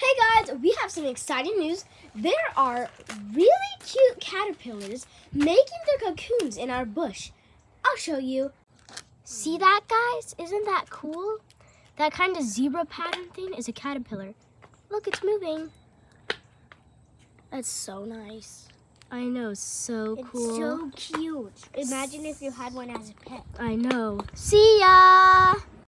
Hey guys, we have some exciting news. There are really cute caterpillars making their cocoons in our bush. I'll show you. See that, guys? Isn't that cool? That kind of zebra pattern thing is a caterpillar. Look, it's moving. That's so nice. I know, so cool. It's so cute. Imagine if you had one as a pet. I know. See ya!